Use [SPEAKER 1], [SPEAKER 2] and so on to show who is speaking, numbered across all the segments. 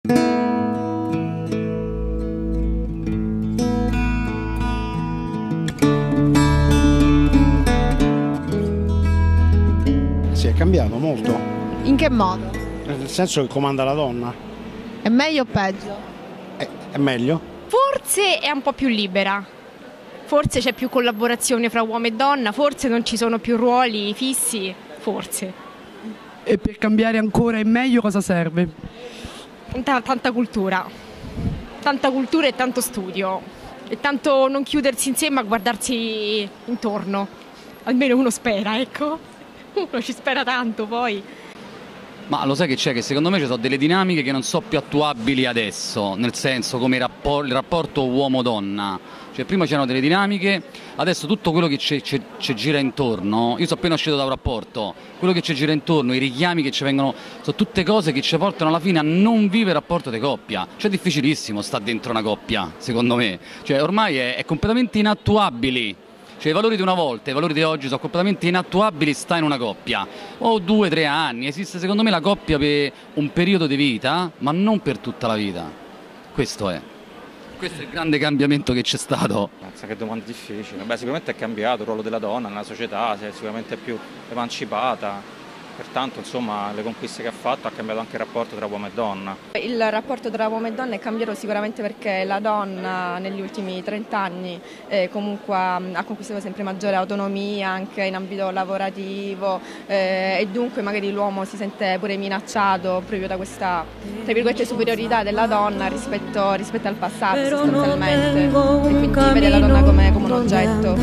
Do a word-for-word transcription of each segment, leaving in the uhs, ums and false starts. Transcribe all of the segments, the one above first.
[SPEAKER 1] Si è cambiato molto.
[SPEAKER 2] In che modo?
[SPEAKER 1] Nel senso che comanda la donna.
[SPEAKER 2] È meglio o peggio?
[SPEAKER 1] È, è meglio?
[SPEAKER 3] Forse è un po' più libera, forse c'è più collaborazione fra uomo e donna, forse non ci sono più ruoli fissi, forse.
[SPEAKER 4] E per cambiare ancora in meglio cosa serve?
[SPEAKER 3] Tanta, tanta cultura, tanta cultura e tanto studio, e tanto non chiudersi insieme a guardarsi intorno, almeno uno spera, ecco. Uno ci spera tanto poi.
[SPEAKER 5] Ma lo sai che c'è? Che secondo me ci sono delle dinamiche che non sono più attuabili adesso, nel senso come il, rapport, il rapporto uomo-donna. Cioè prima c'erano delle dinamiche, adesso tutto quello che ci, ci, ci gira intorno, io sono appena uscito da un rapporto, quello che ci gira intorno, i richiami che ci vengono, sono tutte cose che ci portano alla fine a non vivere il rapporto di coppia. Cioè è difficilissimo stare dentro una coppia, secondo me. Cioè ormai è, è completamente inattuabili. Cioè i valori di una volta, i valori di oggi sono completamente inattuabili, sta in una coppia. O due, tre anni, esiste secondo me la coppia per un periodo di vita, ma non per tutta la vita. Questo è. Questo è il grande cambiamento che c'è stato.
[SPEAKER 6] Pensa che domanda difficile. Beh, sicuramente è cambiato il ruolo della donna nella società, si è sicuramente più emancipata. Pertanto, insomma, le conquiste che ha fatto ha cambiato anche il rapporto tra uomo e donna.
[SPEAKER 7] Il rapporto tra uomo e donna è cambiato sicuramente perché la donna negli ultimi trent'anni eh, comunque ha conquistato sempre maggiore autonomia anche in ambito lavorativo eh, e dunque magari l'uomo si sente pure minacciato proprio da questa tra virgolette superiorità della donna rispetto, rispetto al passato sostanzialmente, e quindi vede la donna come, come un oggetto.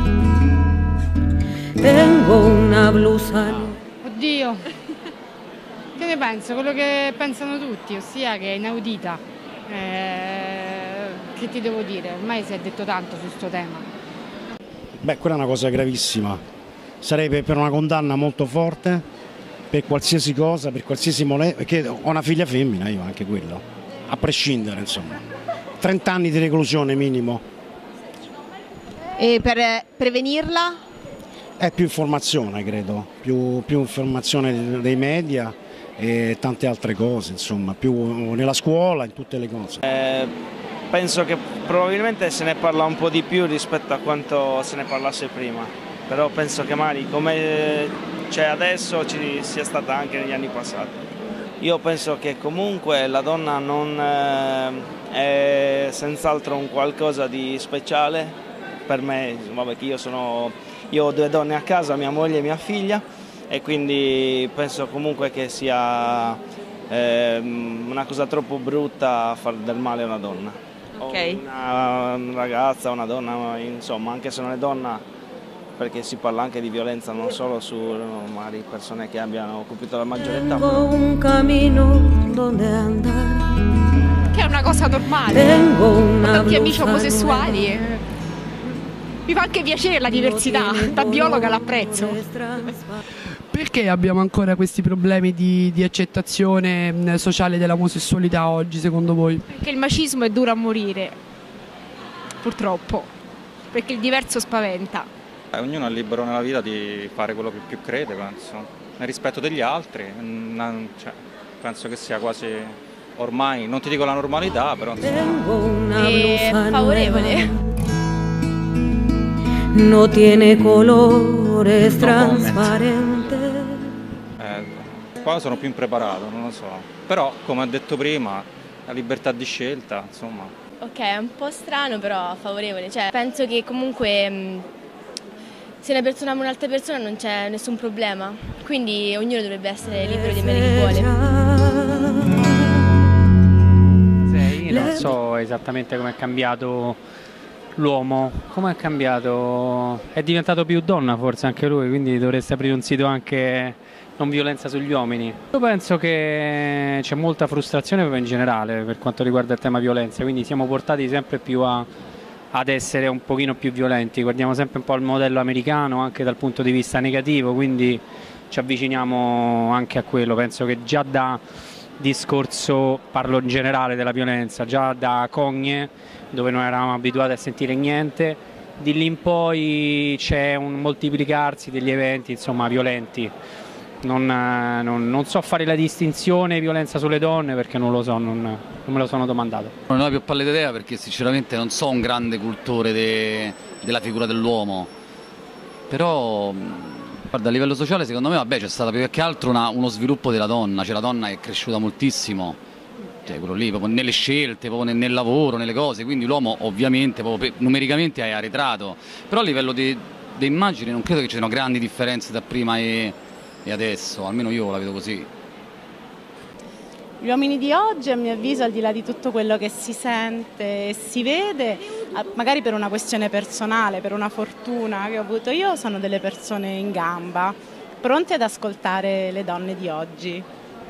[SPEAKER 8] Tengo una blusa.
[SPEAKER 9] Oddio, che ne penso? Quello che pensano tutti, ossia che è inaudita. Eh, che ti devo dire? Ormai si è detto tanto su questo tema.
[SPEAKER 1] Beh, quella è una cosa gravissima. Sarebbe per una condanna molto forte, per qualsiasi cosa, per qualsiasi molestia, perché ho una figlia femmina, io anche quello, a prescindere, insomma. trenta anni di reclusione minimo.
[SPEAKER 2] E per prevenirla?
[SPEAKER 1] È più informazione, credo, più, più informazione dei media e tante altre cose, insomma, più nella scuola, in tutte le cose.
[SPEAKER 10] Eh, penso che probabilmente se ne parla un po' di più rispetto a quanto se ne parlasse prima, però penso che magari come c'è adesso ci sia stata anche negli anni passati. Io penso che comunque la donna non eh, è senz'altro un qualcosa di speciale per me, insomma, perché io sono... Io ho due donne a casa, mia moglie e mia figlia, e quindi penso comunque che sia eh, una cosa troppo brutta far del male a una donna.
[SPEAKER 7] Okay.
[SPEAKER 10] O una ragazza, una donna, insomma, anche se non è donna, perché si parla anche di violenza non solo su magari persone che abbiano compiuto la maggiore età.
[SPEAKER 8] Un cammino donde andare.
[SPEAKER 3] Che è una cosa normale. Ho tanti amici omosessuali. E... mi fa anche piacere la diversità, da biologa l'apprezzo.
[SPEAKER 4] Perché abbiamo ancora questi problemi di, di accettazione sociale dell'omosessualità oggi, secondo voi?
[SPEAKER 3] Perché il macismo è duro a morire, purtroppo, perché il diverso spaventa.
[SPEAKER 6] Eh, ognuno è libero nella vita di fare quello che più crede, penso, nel rispetto degli altri. Cioè, penso che sia quasi ormai, non ti dico la normalità, però insomma...
[SPEAKER 7] È favorevole.
[SPEAKER 8] No tiene colores trasparentes.
[SPEAKER 6] Eh, qua sono più impreparato, non lo so. Però, come ho detto prima, la libertà di scelta, insomma.
[SPEAKER 7] Ok, è un po' strano, però favorevole. Cioè, penso che comunque mh, se una persona ama un'altra persona non c'è nessun problema. Quindi ognuno dovrebbe essere libero di amare chi vuole.
[SPEAKER 11] Sì, io non so esattamente come è cambiato l'uomo, come è cambiato? È diventato più donna forse anche lui, quindi dovreste aprire un sito anche non violenza sugli uomini. Io penso che c'è molta frustrazione proprio in generale per quanto riguarda il tema violenza, quindi siamo portati sempre più a, ad essere un pochino più violenti, guardiamo sempre un po' al modello americano anche dal punto di vista negativo, quindi ci avviciniamo anche a quello. Penso che già da discorso, parlo in generale della violenza, già da Cogne, dove noi eravamo abituati a sentire niente, di lì in poi c'è un moltiplicarsi degli eventi insomma violenti Non, non, non so fare la distinzione violenza sulle donne perché non lo so, non, non me lo sono domandato.
[SPEAKER 5] Non ho più pallida idea perché sinceramente non so un grande cultore de, della figura dell'uomo, però guarda, a livello sociale secondo me vabbè, c'è stato più che altro una, uno sviluppo della donna, cioè la donna è cresciuta moltissimo, cioè quello lì, proprio nelle scelte, proprio nel, nel lavoro, nelle cose, quindi l'uomo ovviamente proprio per, numericamente è arretrato, però a livello di immagini non credo che ci siano grandi differenze da prima e e adesso, almeno io la vedo così.
[SPEAKER 12] Gli uomini di oggi, a mio avviso, al di là di tutto quello che si sente e si vede, magari per una questione personale, per una fortuna che ho avuto io, sono delle persone in gamba, pronte ad ascoltare le donne di oggi.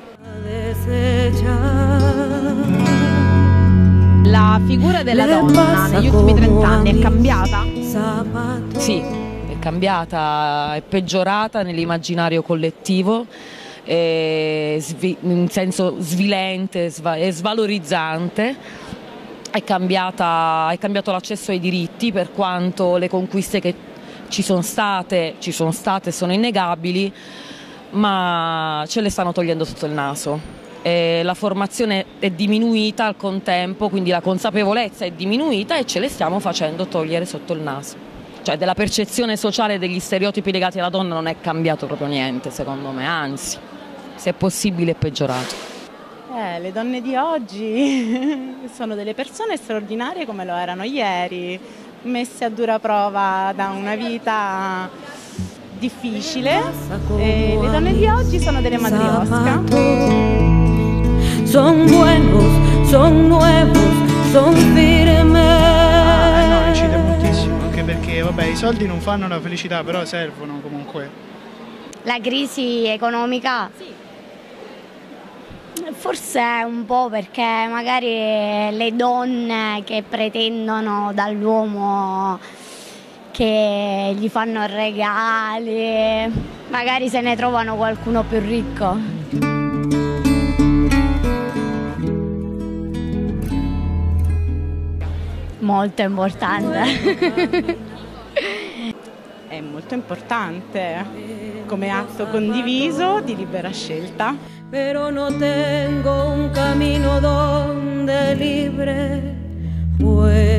[SPEAKER 2] La figura della donna negli ultimi trent'anni è cambiata?
[SPEAKER 13] Sì. È cambiata, è peggiorata nell'immaginario collettivo, eh, in senso svilente e svalorizzante. È, cambiata, è cambiato l'accesso ai diritti, per quanto le conquiste che ci sono state, ci sono state sono innegabili, ma ce le stanno togliendo sotto il naso. E la formazione è diminuita al contempo, quindi la consapevolezza è diminuita e ce le stiamo facendo togliere sotto il naso. Cioè della percezione sociale degli stereotipi legati alla donna non è cambiato proprio niente, secondo me, anzi, se è possibile è peggiorato.
[SPEAKER 12] Eh, le donne di oggi sono delle persone straordinarie come lo erano ieri, messe a dura prova da una vita difficile, e le donne di oggi sono delle matriosca.
[SPEAKER 8] Son buenos, son nuevos, son firmes.
[SPEAKER 14] Perché vabbè, i soldi non fanno la felicità, però servono comunque.
[SPEAKER 15] La crisi economica? Sì. Forse un po' perché magari le donne che pretendono dall'uomo che gli fanno regali, magari se ne trovano qualcuno più ricco. Molto importante.
[SPEAKER 12] È molto importante come atto condiviso di libera scelta.
[SPEAKER 8] Pero no tengo un camino donde libre puedo